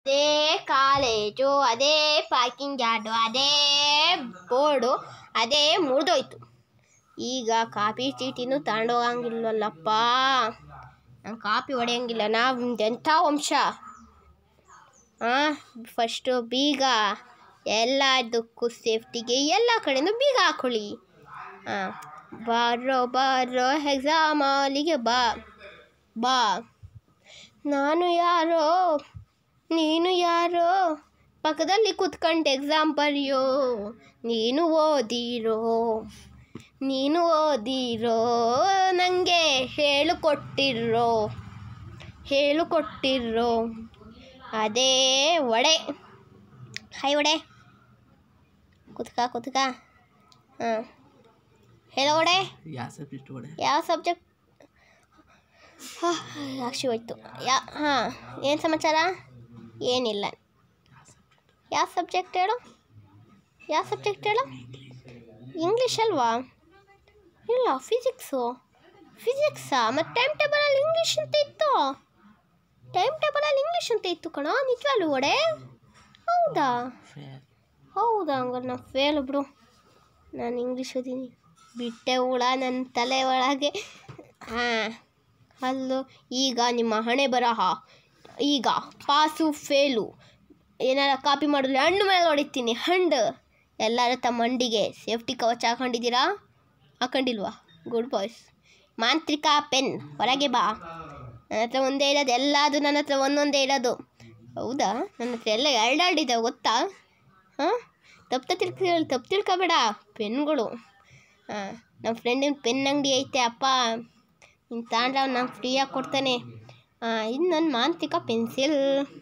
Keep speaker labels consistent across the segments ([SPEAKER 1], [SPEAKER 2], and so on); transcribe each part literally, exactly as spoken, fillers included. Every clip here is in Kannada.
[SPEAKER 1] ಅದೇ ಕಾಲೇಜು, ಅದೇ ಪಾರ್ಕಿಂಗ್ ಯಾರ್ಡು, ಅದೇ ಬೋರ್ಡು, ಅದೇ ಮುರಿದೋಯ್ತು. ಈಗ ಕಾಪಿ ಚೀಟಿನೂ ತಗೊಂಡೋಗಂಗಿಲ್ಲಲ್ಲಪ್ಪ. ನಾನು ಕಾಪಿ ಹೊಡೆಯಂಗಿಲ್ಲ. ನಾವು ಎಂಥ ವಂಶ. ಹಾಂ ಫಸ್ಟು ಬೀಗ, ಎಲ್ಲದಕ್ಕೂ ಸೇಫ್ಟಿಗೆ ಎಲ್ಲ ಕಡೆಯೂ ಬೀಗ ಹಾಕೊಳ್ಳಿ. ಹಾಂ ಬಾರೋ ಬಾರೋ ಎಕ್ಸಾಮ್ ಹಾಲಿಗೆ ಬಾ ಬಾ. ನಾನು ಯಾರೋ ನೀನು ಯಾರೋ, ಪಕ್ಕದಲ್ಲಿ ಕೂತ್ಕೊಂಡು ಎಕ್ಸಾಮ್ ಬರೆಯೋ. ನೀನು ಓದಿರೋ ನೀನು ಓದಿರೋ ನನಗೆ ಹೇಳು ಕೊಟ್ಟಿರೋ ಹೇಳು ಕೊಟ್ಟಿರೋ ಅದೇ ಒಡೆ. ಹಾಯ್ ಒಡೆ, ಕುತ್ಕ ಕುತ್ಕ. ಹಾಂ ಹೇಳೋ ಒಡೆ.
[SPEAKER 2] ಯಾವ ಸಬ್ಜೆಕ್ಟ್ ಒಡೆ?
[SPEAKER 1] ಯಾವ ಸಬ್ಜೆಕ್ಟ್? ಹಾಂ ಅಕ್ಷಿ ಹೋಯ್ತು. ಯಾ ಹಾಂ ಏನು ಸಮಾಚಾರ? ಏನಿಲ್ಲ. ಯಾವ ಸಬ್ಜೆಕ್ಟ್ ಹೇಳು? ಯಾವ ಸಬ್ಜೆಕ್ಟ್ ಹೇಳು? ಇಂಗ್ಲೀಷ್ ಅಲ್ವಾ? ಇಲ್ಲ ಫಿಸಿಕ್ಸು. ಫಿಸಿಕ್ಸಾ? ಮತ್ತು ಟೈಮ್ ಟೇಬಲಲ್ಲಿ ಇಂಗ್ಲೀಷ್ ಅಂತ ಇತ್ತು. ಟೈಮ್ ಟೇಬಲಲ್ಲಿ ಇಂಗ್ಲೀಷ್ ಅಂತ ಇತ್ತು ಕಣೋ. ನಿಜವಾಗ್ಲೂ ಒಡೆ? ಹೌದಾ? ಹೌದಾ? ಹಂಗಾರೆ ನಾನು ಫೇಲ್ ಬಿಡು. ನಾನು ಇಂಗ್ಲೀಷ್ ಓದೀನಿ. ಬಿಟ್ಟೆ ಹುಳ ನನ್ನ ತಲೆ ಒಳಗೆ. ಹಾಂ ಅಲ್ಲೂ ಈಗ ನಿಮ್ಮ ಹಣೆ ಬರಹ. ಈಗ ಪಾಸು ಫೇಲು ಏನಾರ ಕಾಪಿ ಮಾಡಿದ್ರೆ ಹಣ್ಣು ಮೇಲೆ ಹೊಡಿತೀನಿ. ಹಂಡು ಎಲ್ಲರೂ ತಮ್ಮ ಹಂಡಿಗೆ ಸೇಫ್ಟಿ ಕವಚ ಹಾಕೊಂಡಿದ್ದೀರಾ? ಹಾಕೊಂಡಿಲ್ವಾ? Good boys. ಮಾಂತ್ರಿಕ ಪೆನ್ ಹೊರಗೆ ಬಾ. ನನ್ನ ಹತ್ರ ಒಂದೇ ಇರೋದು. ಎಲ್ಲದು ನನ್ನ ಹತ್ರ ಒಂದೊಂದೇ ಇರೋದು. ಹೌದಾ? ನನ್ನ ಹತ್ರ ಎಲ್ಲ ಎರಡೆರಡಿದ್ದಾವೆ ಗೊತ್ತಾ? ಹಾಂ ತಪ್ಪು ತಿಳ್ಕೊ ತಪ್ಪು ತಿಳ್ಕೊಬೇಡ. ಪೆನ್ಗಳು. ಹಾಂ ನಮ್ಮ ಫ್ರೆಂಡಿನ ಪೆನ್ ಅಂಗಡಿ ಐತೆ ಅಪ್ಪ. ನೀನು ತಗೊಂಡ್ರೆ ಅವ್ನು ನಂಗೆ ಫ್ರೀಯಾಗಿ ಕೊಡ್ತಾನೆ. ಹಾಂ ಇದು ನನ್ನ ಮಾಂತ್ರಿಕ ಪೆನ್ಸಿಲ್.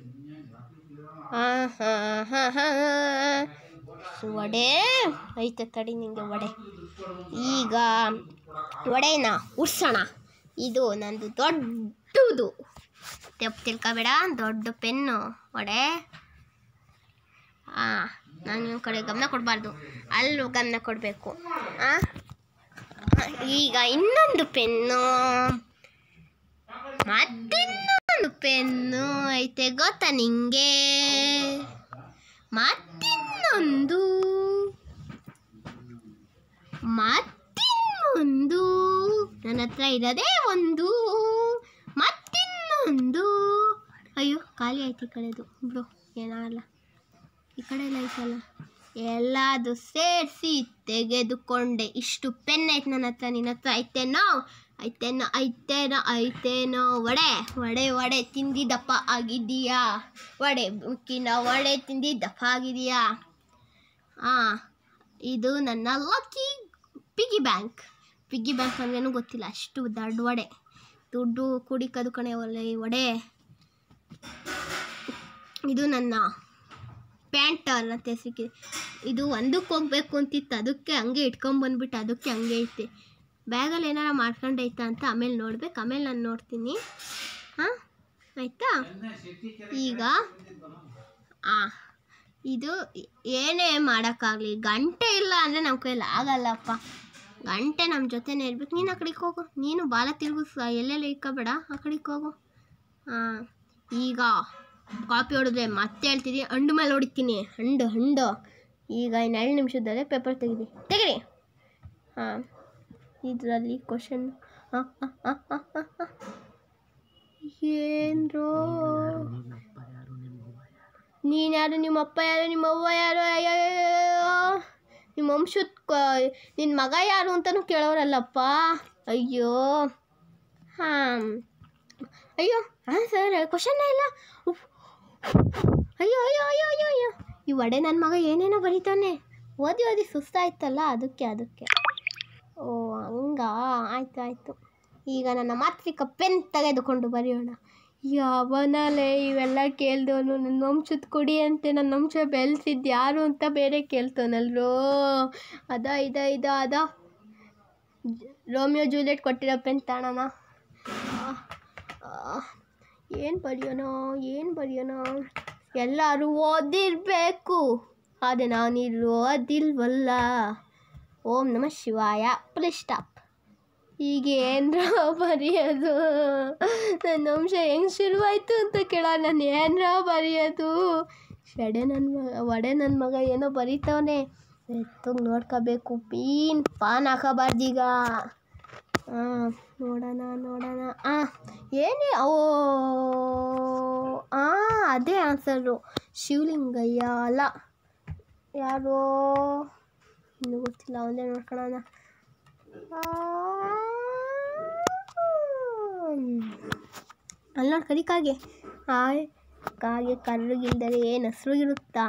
[SPEAKER 1] ಹಾಂ ಹಾಂ ಹಾಂ ಹಾಂ ವಡೆ ಐತೆ ತಡಿ ನಿಮಗೆ ವಡೆ. ಈಗ ವಡೆನ ಉಡ್ಸೋಣ. ಇದು ನಂದು ದೊಡ್ಡದು. ತಪ್ಪು ತಿಳ್ಕೊಬೇಡ. ದೊಡ್ಡ ಪೆನ್ನು ವಡೆ. ಹಾಂ ನಾನು ನಿಮ್ಮ ಕಡೆ ಗಮನ ಕೊಡಬಾರ್ದು, ಅಲ್ಲೂ ಗಮನ ಕೊಡಬೇಕು. ಹಾಂ ಈಗ ಇನ್ನೊಂದು ಪೆನ್ನು, ಮತ್ತಿನ್ನೊಂದು ಪೆನ್ನು ಐತೆ ಗೊತ್ತಾ ನಿಂಗೆ? ಮತ್ತಿನ್ನೊಂದು ಮತ್ತಿನ್ನೊಂದು ನನ್ನ ಹತ್ರ ಇರೋದೇ ಒಂದು. ಮತ್ತಿನ್ನೊಂದು. ಅಯ್ಯೋ ಖಾಲಿ ಆಯ್ತು ಈ ಕಡೆದು ಬಿಡು, ಏನಾಗಲ್ಲ. ಈ ಕಡೆ ಎಲ್ಲ ಐತಲ್ಲ, ಎಲ್ಲದು ಸೇರಿಸಿ ತೆಗೆದುಕೊಂಡೆ. ಇಷ್ಟು ಪೆನ್ ಐತೆ ನನ್ನ ಹತ್ರ. ನಿನ್ನ ಹತ್ರ ಐತೇನೋ ಐತೇನೋ ಐತೇನೋ ಐತೇನೋ ವಡೆ ವಡೆ ವಡೆ ತಿಂದು ದಪ್ಪ ಆಗಿದೀಯಾ? ವಡೆ ಮುಕ್ಕಿನ ವಡೆ ತಿಂದು ದಪ್ಪ ಆಗಿದೆಯಾ? ಹಾಂ ಇದು ನನ್ನ lucky piggy bank. Piggy bank ಅಂದ್ರೇನು ಗೊತ್ತಿಲ್ಲ, ಅಷ್ಟು ದೊಡ್ಡ ವಡೆ. ದುಡ್ಡು ಕುಡಿಕೋದು ಕಣೆ ಒಳ್ಳೆ ವಡೆ. ಇದು ನನ್ನ ಪ್ಯಾಂಟ್ ಅನ್ನತ್ತೆ ಸಿಕ್ಕಿದೆ. ಇದು ಒಂದಕ್ಕೆ ಹೋಗ್ಬೇಕು ಅಂತಿತ್ತು, ಅದಕ್ಕೆ ಹಂಗೆ ಇಟ್ಕೊಂಬಂದ್ಬಿಟ್ಟು ಅದಕ್ಕೆ ಹಂಗೆ ಐತೆ. ಬ್ಯಾಗಲ್ಲಿ ಏನಾರ ಮಾಡ್ಕೊಂಡೈತಾ ಅಂತ ಆಮೇಲೆ ನೋಡ್ಬೇಕು. ಆಮೇಲೆ ನಾನು ನೋಡ್ತೀನಿ. ಹಾಂ ಆಯಿತಾ? ಈಗ ಹಾಂ ಇದು ಏನೇ ಮಾಡೋಕ್ಕಾಗಲಿ ಗಂಟೆ ಇಲ್ಲ ಅಂದರೆ ನಮ್ಮ ಕೈಯಲ್ಲಿ ಆಗಲ್ಲಪ್ಪ. ಗಂಟೆ ನಮ್ಮ ಜೊತೆನೇ ಇರ್ಬೇಕು. ನೀನು ಆ ಕಡೆಗೆ ಹೋಗು. ನೀನು ಬಾಲ ತಿರುಗಿಸ್ ಎಲ್ಲೆಲ್ಲ ಇಕ್ಕೋಬೇಡ, ಆ ಕಡೆಗೆ ಹೋಗು. ಹಾಂ ಈಗ ಕಾಪಿ ಹೊಡೆದ್ರೆ ಮತ್ತೆ ಹೇಳ್ತೀನಿ, ಹಂಡು ಮೇಲೆ ಹೊಡಿತೀನಿ. ಹಂಡು ಹಂಡು. ಈಗ ಇನ್ನು ಎರಡು ನಿಮಿಷದಲ್ಲೇ ಪೇಪರ್ ತೆಗೀರಿ ತೆಗೀರಿ. ಹಾಂ ಇದರಲ್ಲಿ ಕ್ವಶನ್. ಹಾಂ ಹಾಂ ಹಾಂ ಹಾಂ ಹಾಂ ಹಾಂ ಏನ್ರೋ ನೀನು ಯಾರು, ನಿಮ್ಮಪ್ಪ ಯಾರು, ನಿಮ್ಮವ್ವ ಯಾರು, ಅಯ್ಯೋ ನಿಮ್ಮ ವಂಶದ ನಿನ್ನ ಮಗ ಯಾರು ಅಂತಲೂ ಕೇಳೋರಲ್ಲಪ್ಪ. ಅಯ್ಯೋ ಹಾಂ ಅಯ್ಯೋ ಹಾಂ ಸರ್ ಕ್ವಶನ್ನೇ ಇಲ್ಲ. ಅಯ್ಯೋ ಅಯ್ಯೋ ಅಯ್ಯೋ ಅಯ್ಯೋ ಅಯ್ಯೋ ಈ ವಡೆ ನನ್ನ ಮಗ ಏನೇನೋ ಬರೀತಾನೆ. ಓದಿ ಓದಿ ಸುಸ್ತಾಯ್ತಲ್ಲ ಅದಕ್ಕೆ ಅದಕ್ಕೆ ಓ ಹಂಗಾ. ಆಯಿತು ಆಯಿತು. ಈಗ ನನ್ನ ಮಾತ್ರಿಕ ಪೆನ್ ತೆಗೆದುಕೊಂಡು ಬರೆಯೋಣ. ಯಾವನಲ್ಲೇ ಇವೆಲ್ಲ ಕೇಳ್ದವನು? ನನ್ನ ವಂಶದ ಕೊಡಿ ಅಂತೆ. ನನ್ನ ವಂಶ ಬೆಳೆಸಿದ್ದು ಯಾರು ಅಂತ ಬೇರೆ ಕೇಳ್ತಾನಲ್ರೋ. ಅದ ಇದ ಇದ ಅದ ರೋಮಿಯೋ ಜೂಲಿಯಟ್ ಕೊಟ್ಟಿರೋ ಪೆನ್ ತಾಣನ. ಏನು ಬರೆಯೋಣ ಏನು ಬರೆಯೋಣ? ಎಲ್ಲರೂ ಓದಿರಬೇಕು, ಆದರೆ ನಾನಿಲ್ಲಿ ಓದಿಲ್ವಲ್ಲ. ಓಂ ನಮಃ ಶಿವಾಯ. Please stop. ಈಗ ಏನರ ಬರೆಯೋದು? ನನ್ನ ಅಂಶ ಹೆಂಗೆ ಶುರುವಾಯಿತು ಅಂತ ಕೇಳ. ನಾನು ಏನರ ಬರೆಯೋದು? ಶಡೆ ನನ್ನ ಮಗ ಒಡೆ ನನ್ನ ಮಗ ಏನೋ ಬರೀತವನೆ. ಎತ್ತೋಗಿ ನೋಡ್ಕೋಬೇಕು. ಪೀನ್ ಪಾನ್ ಹಾಕೋಬಾರ್ದೀಗ. ಹಾಂ ನೋಡೋಣ ನೋಡೋಣ. ಹಾಂ ಏನೇ ಓ ಹಾಂ ಅದೇ ಆನ್ಸರು. ಶಿವಲಿಂಗಯ್ಯ ಅಲ್ಲ, ಯಾರು ಇನ್ನೂ ಗೊತ್ತಿಲ್ಲ. ಅವನೇ ನೋಡ್ಕೊಳ್ಳೋಣ. ಅಲ್ಲಿ ನೋಡಿ ಕರಿ ಕಾಗೆ. ಹಾಯ್ ಕಾಗೆ ಕರ್ರಗಿಲ್ದರೆ ಏನು ಹಸ್ರುಗಿರುತ್ತಾ?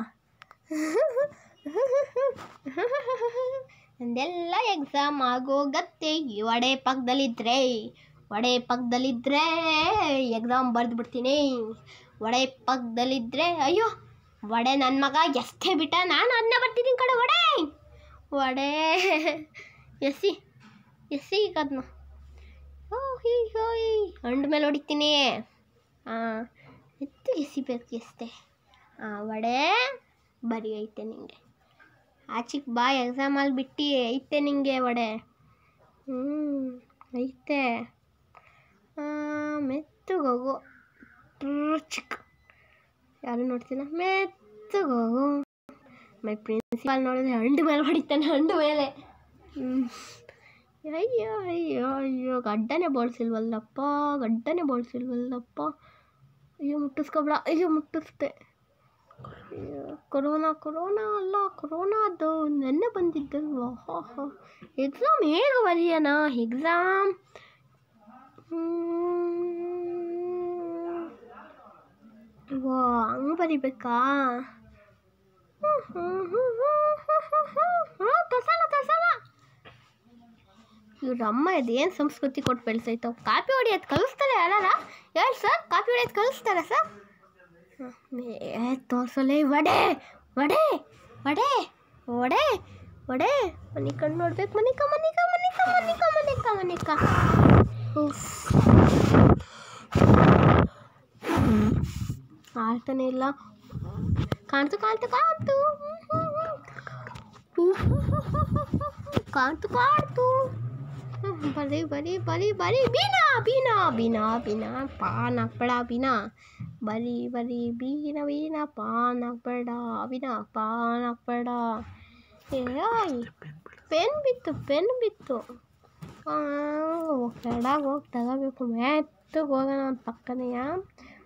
[SPEAKER 1] ನಂದೆಲ್ಲ ಎಕ್ಸಾಮ್ ಆಗೋಗತ್ತೆ ಒಡೆ ಪಕ್ಕದಲ್ಲಿದ್ದರೆ. ಒಡೆ ಪಕ್ಕದಲ್ಲಿದ್ದರೆ ಎಕ್ಸಾಮ್ ಬರೆದು ಬಿಡ್ತೀನಿ. ಒಡೆ ಪಕ್ಕದಲ್ಲಿದ್ದರೆ ಅಯ್ಯೋ ಒಡೆ ನನ್ನ ಮಗ ಎಷ್ಟೇ ಬಿಟ್ಟ, ನಾನು ಅದನ್ನೇ ಬರ್ತೀನಿ ಕಡೆ. ಒಡೆ ಒಡೆ ಎಸಿ ಎಸಿ ಈಗ ಅದನ್ನ ಓ ಹೀ ಹೋಯ್ ಹಂಡ ಮೇಲೆ ಹೊಡಿತೀನಿ. ಹಾಂ ಎತ್ತು ಎಸಿಬೇಕು ಎಷ್ಟೇ. ಹಾಂ ಒಡೆ ಬರೀ ಐತೆ ನಿಂಗೆ. ಆಚಿಕ್ ಬಾ ಎಕ್ಸಾಮಲ್ಲಿ ಬಿಟ್ಟು ಐತೆ ನಿಂಗೆ ಒಡೆ. ಹ್ಞೂ ಐತೆ. ಮೆತ್ತಗೋಗು ಚಿಕ್ಕ. ಯಾರು ನೋಡ್ತಿಲ್ಲ. ಮೆತ್ತಗೋಗು. ಮೈ ಪ್ರಿನ್ಸಿಪಾಲ್ ನೋಡಿದ್ರೆ ಹಂಡು ಮೇಲೆ ಹೊಡಿತಾನೆ. ಹಂಡು ಮೇಲೆ. ಹ್ಞೂ ಅಯ್ಯೋ ಅಯ್ಯೋ ಅಯ್ಯೋ ಗಡ್ಡನೇ ಬೋಳ್ಸಿಲ್ವಲ್ಲಪ್ಪ. ಗಡ್ಡನೇ ಬೋಳ್ಸಿಲ್ವಲ್ಲಪ್ಪ. ಅಯ್ಯೋ ಮುಟ್ಟಿಸ್ಕೊಬೇಡ. ಅಯ್ಯೋ ಮುಟ್ಟಿಸ್ದೆ. ಅಯ್ಯೋ ಕೊರೋನಾ ಕೊರೋನಾ ಅಲ್ಲ ಕೊರೋನಾದು ನೆನ್ನೆ ಬಂದಿದ್ದಲ್ವ. ಹೋ ಹೋ ಎಕ್ಸಾಮ್ ಹೇಗೆ ಬರೆಯೋಣ? ಎಕ್ಸಾಮ್ ವಾ ಹಂಗೆ ಬರಿಬೇಕಾ? ಹ್ಞೂ ಹ್ಞೂ ಹ್ಞೂ ಹ್ಞೂ ಹ್ಞೂ ಹ್ಞೂ ತಸಲ್ಲ ತಸಲ್ಲ. ಇವ್ರ ಅಮ್ಮ ಇದೇನು ಸಂಸ್ಕೃತಿ ಕೊಟ್ಟು ಬೆಳೆಸೈತವ. ಕಾಪಿ ಹೊಡಿಯೋದು ಕಲಿಸ್ತಾರೆ ಯಾರಾರ? ಹೇಳಿ ಸರ್, ಕಾಪಿ ಹೊಡಿಯೋದು ಕಲಿಸ್ತಾರ ಸರ್? ಏ ತೋರ್ಸಲೇ. ಒಡೆ ಒಡೆ ಒಡೆ ಒಡೆ ಒಡೆ ಮನೆ ಕಣ್ಣು ನೋಡ್ಬೇಕು. ಮನಿಕ ಮನಿಕ ಮನಿಕ ಮನಿಕ ಮನಿಕ ಮನಿಕ. ಆಡ್ತಾನೆ ಇಲ್ಲ. ಕಾಣ್ತು ಕಾಣ್ತು ಕಾಣ್ತು ಕಾಣ್ತು ಕಾಣ್ತು. ಬರೀ ಬರೀ ಬರೀ ಬರೀ ಬೀನಾ ಬೀನಾ ಬೀನಾ ಬೀನಾ ಪಾನ್ ಹಾಕ್ಬೇಡ ಬೀನಾ. ಬರೀ ಬರೀ ಬೀನ ಬೀನ ಪಾನ್ ಹಾಕ್ಬೇಡ ಬೀನಾ ಪಾನ್ ಹಾಕ್ಬೇಡ. ಏಯ್ ಪೆನ್ ಬಿತ್ತು ಪೆನ್ ಬಿತ್ತು. ಕೆಳಗೆ ಹೋಗಿ ತಗೋಬೇಕು. ಮೆತ್ತಗೆ ಹೋಗೋಣ ಒಂದು ಪಕ್ಕನೆಯ.